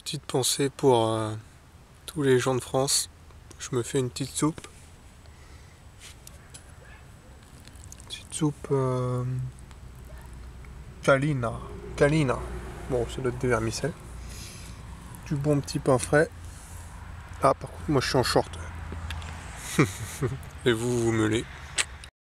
Petite pensée pour tous les gens de France. Je me fais une petite soupe. Petite soupe Kalina. Kalina. Bon, c'est notre vermicelle. Du bon petit pain frais. Ah, par contre, moi je suis en short. Et vous, vous meulez.